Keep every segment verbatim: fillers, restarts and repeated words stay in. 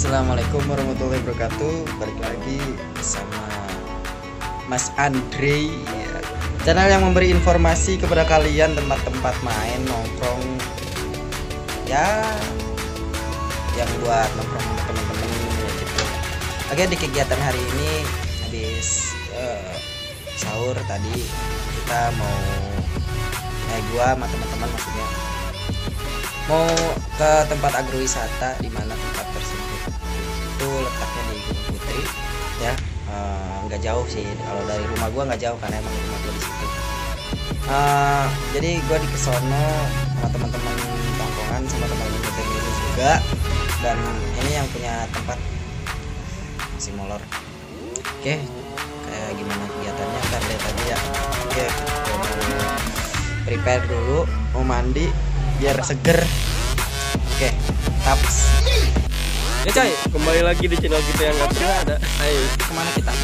Assalamualaikum warahmatullahi wabarakatuh. Balik lagi bersama Mas Andre ya. Channel yang memberi informasi kepada kalian tempat-tempat main nongkrong ya, yang buat nongkrong sama temen-temen ya gitu. Oke, di kegiatan hari ini habis uh, sahur tadi kita mau eh gua sama teman-teman maksudnya mau ke tempat agrowisata, di mana tempat tersebut itu letaknya di Gunung Putri ya, nggak uh, jauh sih kalau dari rumah gua, nggak jauh karena emang rumah gua di situ. Uh, jadi gua di kesono sama teman-teman tongkongan sama teman-teman meeting ini juga, dan ini yang punya tempat si molor. Oke, kayak gimana kegiatannya ntar lihat aja ya. Oke, gua mau prepare dulu, mau mandi biar seger. Oke, taps. Ya coy, kembali lagi di channel kita yang gak pernah ada. Ayo, Kemana kita?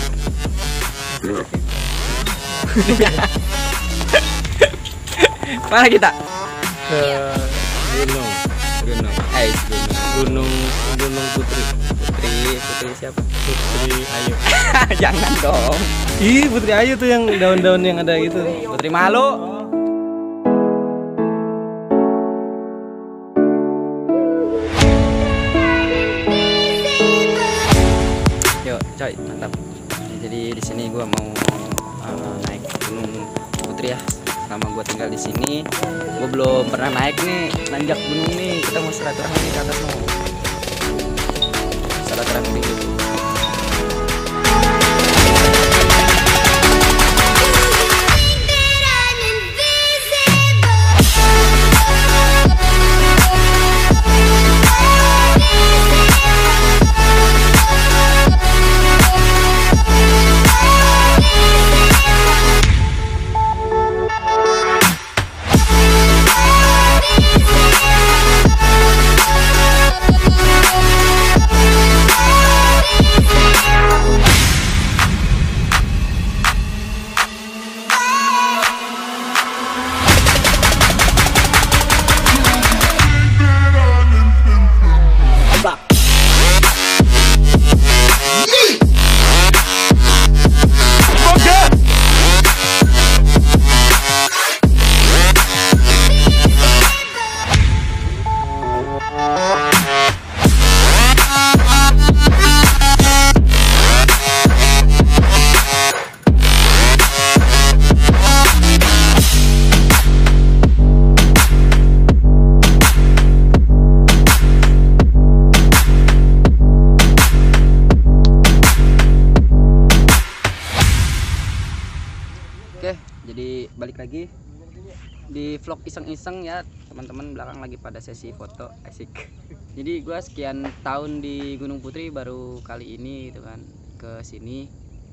mana kita? Ke gunung, gunung, eh gunung, gunung, gunung Putri, Putri, Putri siapa? Putri Ayu. Jangan dong. Ih, Putri Ayu tuh yang daun-daun yang ada itu. Putri Malu. Coy, mantap. Jadi di sini gue mau uh, naik Gunung Putri ya. Selama gue tinggal di sini, gue belum pernah naik nih, nanjak gunung nih. Kita mau silaturahmi ke atas mau. Silaturahmi dulu. Oke, jadi balik lagi di vlog iseng-iseng ya teman-teman. Belakang lagi pada sesi foto asik. Jadi gue sekian tahun di Gunung Putri, baru kali ini gitu kan ke sini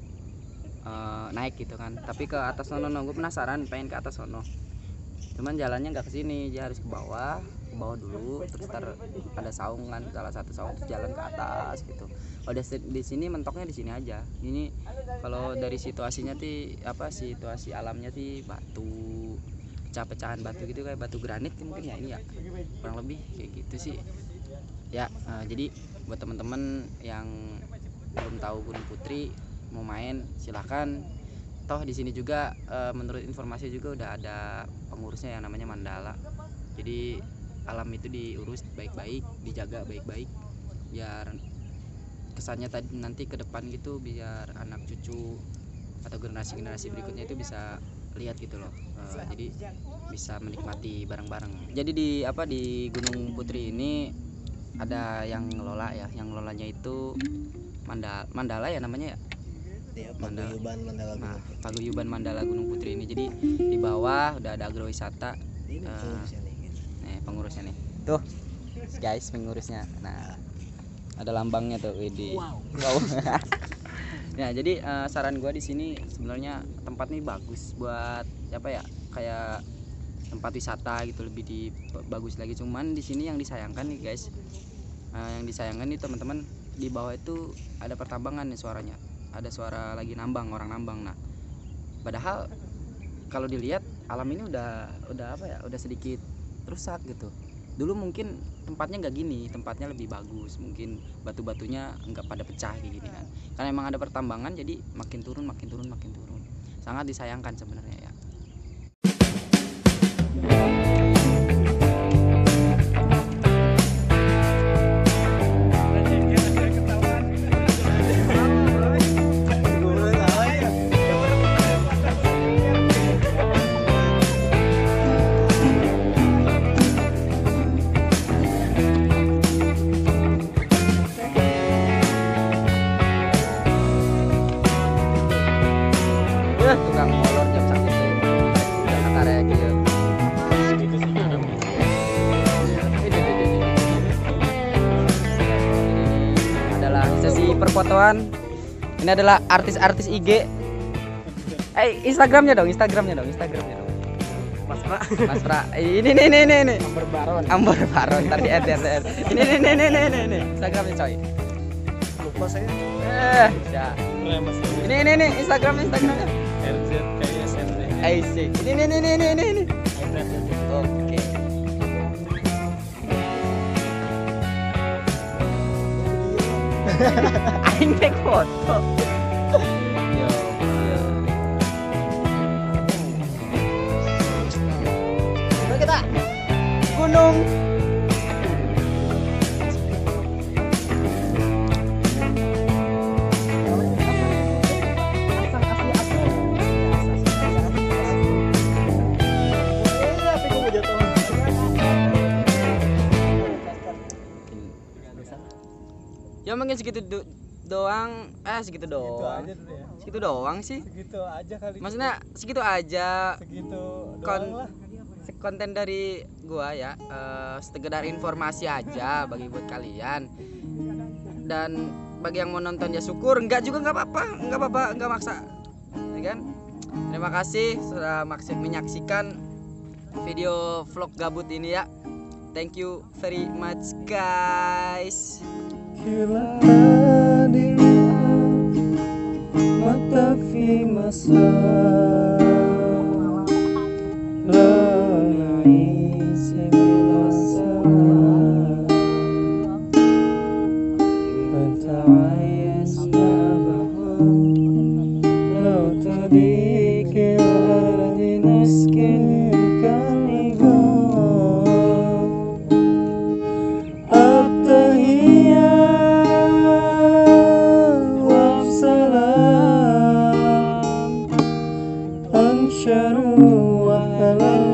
uh, naik gitu kan. Tapi ke atas sono, no. Gue penasaran pengen ke atas sono. Cuman jalannya nggak ke sini, dia harus ke bawah, ke bawah dulu. Terus ntar ada saung kan, salah satu saung, terus jalan ke atas gitu. Udah di sini mentoknya di sini aja. Ini kalau dari situasinya ti apa situasi alamnya ti batu, pecah-pecahan batu gitu, kayak batu granit mungkin ya ini ya, kurang lebih kayak gitu sih ya. Uh, jadi buat teman-teman yang belum tahu Gunung Putri mau main silahkan. Toh di sini juga uh, menurut informasi juga udah ada pengurusnya yang namanya Mandala. Jadi alam itu diurus baik-baik, dijaga baik-baik biar kesannya tadi nanti ke depan gitu, biar anak cucu atau generasi-generasi berikutnya itu bisa lihat gitu loh. Uh, jadi bisa menikmati bareng-bareng. Jadi di apa di Gunung Putri ini ada yang ngelola ya, yang ngelolanya itu Mandala, Mandala ya namanya ya. Ya, Paguyuban Mandala Gunung Nah, Putri. Paguyuban Mandala Gunung Putri ini. Jadi di bawah udah ada agrowisata. Ini Uh, pengurusnya nih. nih pengurusnya nih. Tuh guys, pengurusnya. Nah, ada lambangnya tuh, widih. Wow. Wow. Ya, jadi uh, saran gua di sini sebenarnya tempat ini bagus buat apa ya? Kayak tempat wisata gitu, lebih di bagus lagi. Cuman di sini yang disayangkan nih guys. Uh, yang disayangkan nih teman-teman, di bawah itu ada pertambangan nih suaranya. Ada suara lagi nambang, orang nambang. Nah, padahal kalau dilihat alam ini udah udah apa ya? Udah sedikit rusak gitu. Dulu mungkin tempatnya nggak gini, tempatnya lebih bagus, mungkin batu-batunya nggak pada pecah kayak gini kan. Karena emang ada pertambangan jadi makin turun, makin turun, makin turun. Sangat disayangkan sebenarnya ya. Tukang molor jam sakit tuh Jakarta Raya gitu. Ini adalah sesi perfotoan. Ini adalah artis-artis I G. Eh Instagramnya dong, Instagramnya dong, Instagramnya dong. Mas Pra. Mas Pra. Ini nih nih nih nih. Amber Baron. Amber Baron tadi R R R. Ini nih nih nih nih nih nih. Instagramnya coy. Lupa saya. Eh, ya. Mas. Ini ini nih Instagram Instagramnya. R Z kayak S M D. Asik. Ini nih nih nih nih nih nih. Oke. Aing take foto. Yo, yo. Coba kita gunung. Ya mungkin segitu do- doang, eh segitu doang, aja dulu ya. segitu doang sih. Segitu aja kali. Maksudnya segitu aja segitu kon- doang lah. konten dari gua ya, eh, sekedar informasi aja bagi buat kalian. Dan bagi yang mau nonton ya syukur, enggak juga nggak apa-apa, nggak apa-apa, nggak maksa, ya kan? Terima kasih sudah maksud menyaksikan video vlog gabut ini ya. Thank you very much guys. Kila dilihat mata fi masa lanai sebilasa fata'ayasna bahwa lau tadikil ardi naskin kanigo Sharu wa halal